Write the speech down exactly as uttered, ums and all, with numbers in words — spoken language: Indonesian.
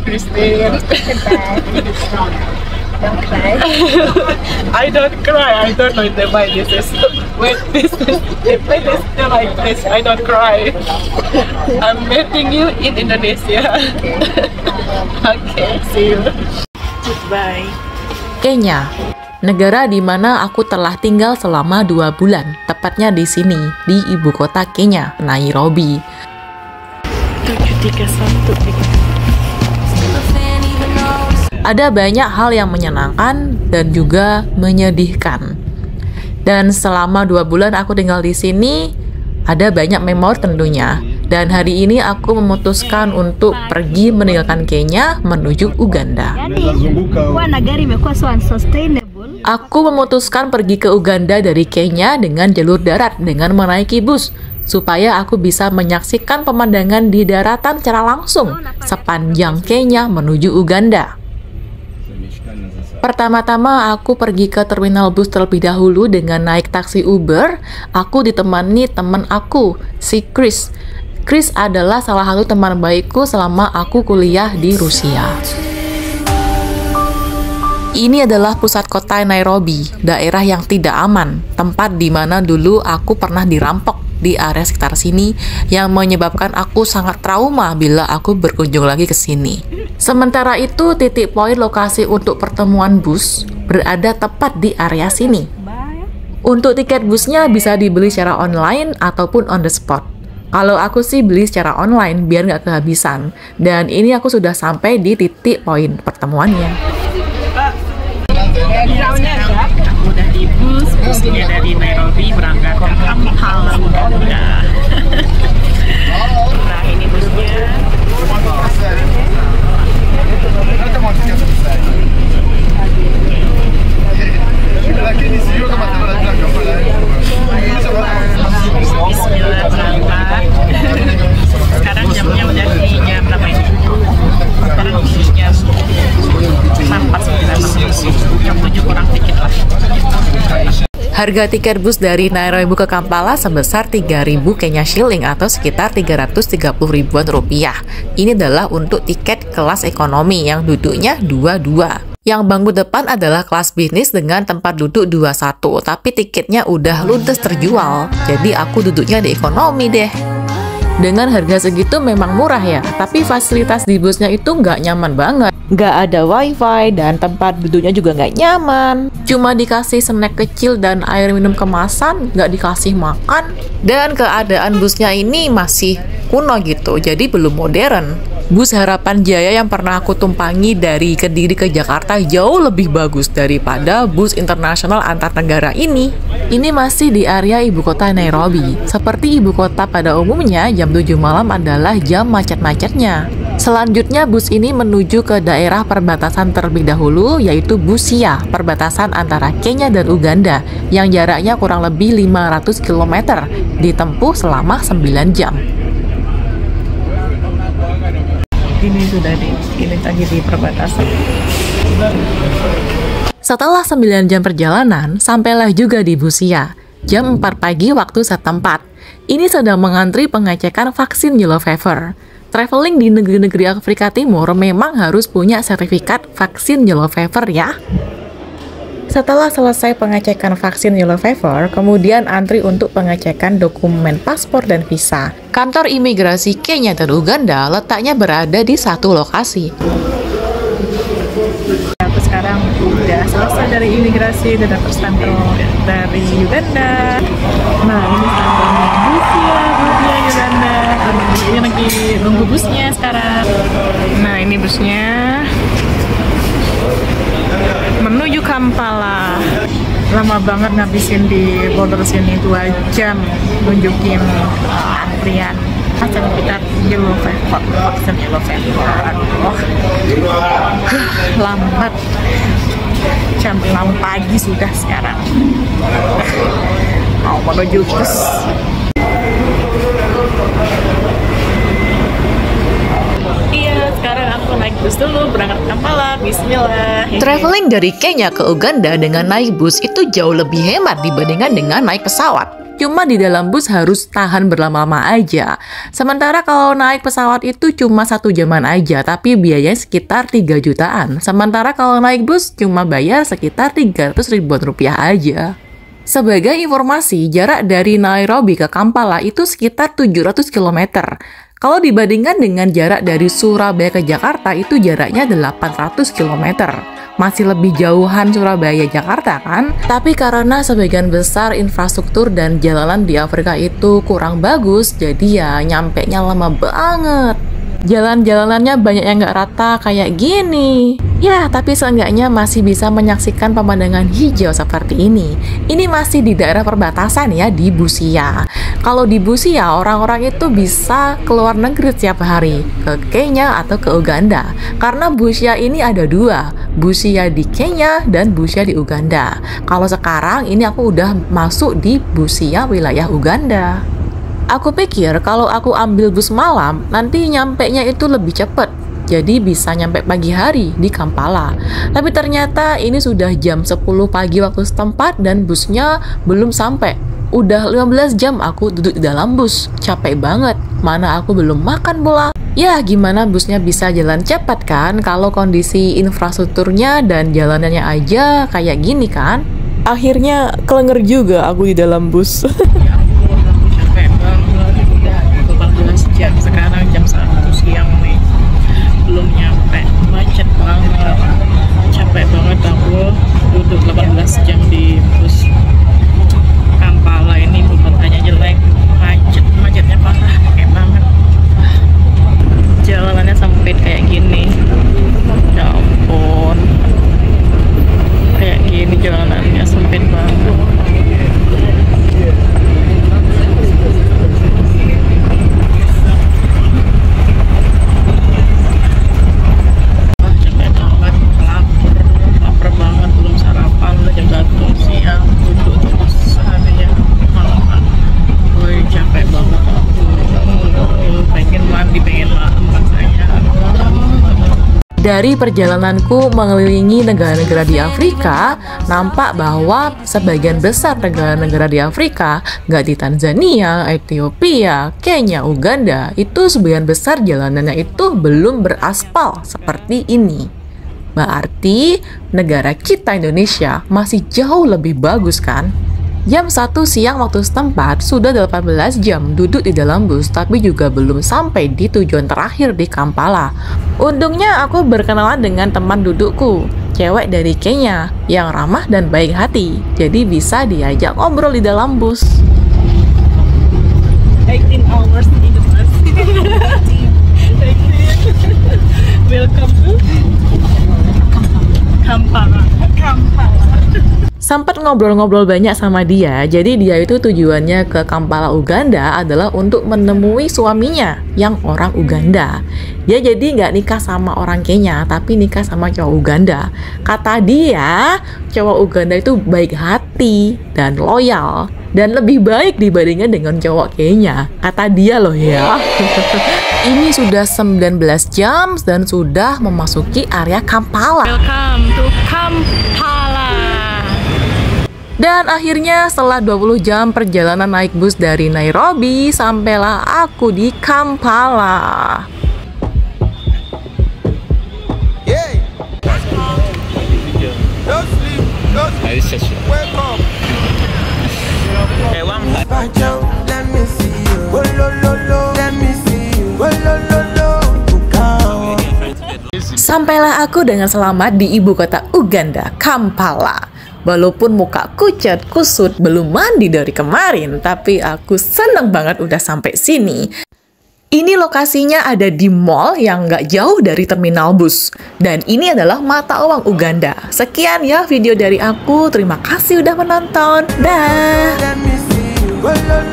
Christine. Don't cry. I don't cry. I don't know why this is. Wait, this is. If it is still like this, I don't cry. I'm meeting you in Indonesia. Okay, see you. Goodbye. Kenya, negara di mana aku telah tinggal selama dua bulan, tepatnya di sini, di ibu kota Kenya, Nairobi. tujuh tiga satu. Ada banyak hal yang menyenangkan dan juga menyedihkan. Dan selama dua bulan aku tinggal di sini, ada banyak memori tentunya. Dan hari ini aku memutuskan untuk pergi meninggalkan Kenya menuju Uganda. Aku memutuskan pergi ke Uganda dari Kenya dengan jalur darat dengan menaiki bus, supaya aku bisa menyaksikan pemandangan di daratan secara langsung sepanjang Kenya menuju Uganda. Pertama-tama aku pergi ke terminal bus terlebih dahulu dengan naik taksi Uber. Aku ditemani teman aku, si Chris. Chris adalah salah satu teman baikku selama aku kuliah di Rusia. Ini adalah pusat kota Nairobi, daerah yang tidak aman, tempat di mana dulu aku pernah dirampok di area sekitar sini yang menyebabkan aku sangat trauma bila aku berkunjung lagi ke sini. Sementara itu, titik poin lokasi untuk pertemuan bus berada tepat di area sini. Untuk tiket busnya bisa dibeli secara online ataupun on the spot. Kalau aku sih beli secara online biar nggak kehabisan. Dan ini aku sudah sampai di titik poin pertemuannya. Aku udah di bus, busnya dari Nairobi berangkat ke Kampala, Uganda. Nah, ini busnya. Bismillah, berangkat. Sekarang jamnya udah di jam berapa ini? Sekarang jam empat sembilan, jam tujuh kurang dikit lah. Harga tiket bus dari Nairobi ke Kampala sebesar tiga ribu Kenya shilling atau sekitar tiga ratus tiga puluh ribuan rupiah. Ini adalah untuk tiket kelas ekonomi yang duduknya dua dua. Yang bangku depan adalah kelas bisnis dengan tempat duduk dua satu, tapi tiketnya udah ludes terjual. Jadi aku duduknya di ekonomi deh. Dengan harga segitu memang murah ya, tapi fasilitas di busnya itu nggak nyaman banget. Nggak ada wifi dan tempat duduknya juga nggak nyaman. Cuma dikasih snack kecil dan air minum kemasan, nggak dikasih makan. Dan keadaan busnya ini masih kuno gitu, jadi belum modern. Bus Harapan Jaya yang pernah aku tumpangi dari Kediri ke Jakarta jauh lebih bagus daripada bus internasional antar negara ini. Ini masih di area ibu kota Nairobi. Seperti ibu kota pada umumnya, jam tujuh malam adalah jam macet-macetnya. Selanjutnya bus ini menuju ke daerah perbatasan terlebih dahulu, yaitu Busia, perbatasan antara Kenya dan Uganda, yang jaraknya kurang lebih lima ratus kilometer, ditempuh selama sembilan jam. Ini sudah di, ini tadi di perbatasan. Setelah sembilan jam perjalanan, sampailah juga di Busia, jam empat pagi waktu setempat. Ini sedang mengantri pengecekan vaksin yellow fever. Traveling di negeri-negeri Afrika Timur memang harus punya sertifikat vaksin yellow fever ya. Setelah selesai pengecekan vaksin yellow fever, kemudian antri untuk pengecekan dokumen paspor dan visa. Kantor imigrasi Kenya dan Uganda letaknya berada di satu lokasi. Aku sekarang udah selesai dari imigrasi dan dapat stempel dari Uganda. Nah, ini stempelnya Busia, Busia Uganda. Ini lagi nunggu busnya sekarang. Nah, ini busnya menuju Kampala. Lama banget ngabisin di border sini, dua jam nunjukin uh, antrian sertifikat yellow fever, vaksin yellow fever. Aduh, lambat. Jam enam pagi sudah sekarang. Mau menuju bus. Iya, sekarang aku naik bus dulu, berangkat ke Kampala, bismillah. Traveling dari Kenya ke Uganda dengan naik bus itu jauh lebih hemat dibandingkan dengan naik pesawat. Cuma di dalam bus harus tahan berlama-lama aja. Sementara kalau naik pesawat itu cuma satu jaman aja, tapi biayanya sekitar tiga jutaan. Sementara kalau naik bus cuma bayar sekitar tiga ratus ribuan rupiah aja. Sebagai informasi, jarak dari Nairobi ke Kampala itu sekitar tujuh ratus kilometer. Kalau dibandingkan dengan jarak dari Surabaya ke Jakarta, itu jaraknya delapan ratus kilometer. Masih lebih jauhan Surabaya-Jakarta kan? Tapi karena sebagian besar infrastruktur dan jalanan di Afrika itu kurang bagus, jadi ya nyampe-nya lama banget. Jalan-jalanannya banyak yang nggak rata kayak gini. Ya, tapi seenggaknya masih bisa menyaksikan pemandangan hijau seperti ini. Ini masih di daerah perbatasan ya, di Busia. Kalau di Busia, orang-orang itu bisa keluar negeri setiap hari, ke Kenya atau ke Uganda. Karena Busia ini ada dua, Busia di Kenya dan Busia di Uganda. Kalau sekarang ini aku udah masuk di Busia wilayah Uganda. Aku pikir kalau aku ambil bus malam, nanti nyampenya itu lebih cepat. Jadi bisa nyampe pagi hari di Kampala. Tapi ternyata ini sudah jam sepuluh pagi waktu setempat dan busnya belum sampai. Udah lima belas jam aku duduk di dalam bus. Capek banget. Mana aku belum makan pula. Ya gimana busnya bisa jalan cepat kan kalau kondisi infrastrukturnya dan jalanannya aja kayak gini kan. Akhirnya kelenger juga aku di dalam bus. Jam sekarang jam satu siang nih, belum nyampe, macet banget, capek banget aku duduk delapan belas jam di bus Kampala ini. Bukan hanya jelek, macet, macetnya parah, kayak banget, jalanannya sempit kayak gini, ya ampun, kayak gini jalanannya sempit banget. Dari perjalananku mengelilingi negara-negara di Afrika, nampak bahwa sebagian besar negara-negara di Afrika, nggak di Tanzania, Ethiopia, Kenya, Uganda, itu sebagian besar jalanannya itu belum beraspal seperti ini. Berarti negara kita Indonesia masih jauh lebih bagus kan? Jam satu siang waktu setempat, sudah delapan belas jam duduk di dalam bus, tapi juga belum sampai di tujuan terakhir di Kampala. Untungnya aku berkenalan dengan teman dudukku, cewek dari Kenya, yang ramah dan baik hati. Jadi bisa diajak ngobrol di dalam bus. eighteen hours in the bus. Welcome to Kampala. Kampala. Sempat ngobrol-ngobrol banyak sama dia, jadi dia itu tujuannya ke Kampala, Uganda adalah untuk menemui suaminya yang orang Uganda. Dia jadi nggak nikah sama orang Kenya, tapi nikah sama cowok Uganda. Kata dia, cowok Uganda itu baik hati dan loyal, dan lebih baik dibandingkan dengan cowok Kenya. Kata dia loh ya. Ini sudah sembilan belas jam dan sudah memasuki area Kampala. Welcome to Kampala. Dan akhirnya setelah dua puluh jam perjalanan naik bus dari Nairobi, sampailah aku di Kampala. Yeah. Don't sleep, don't sleep. Wake up. Hey, one let me see you. Oh, lo, lo, lo. Let me see you. Oh, lo, lo, lo. Sampailah aku dengan selamat di ibu kota Uganda, Kampala. Walaupun muka kucet, kusut, belum mandi dari kemarin, tapi aku seneng banget udah sampai sini. Ini lokasinya ada di mall yang nggak jauh dari terminal bus. Dan ini adalah mata uang Uganda. Sekian ya video dari aku, terima kasih udah menonton. Dah.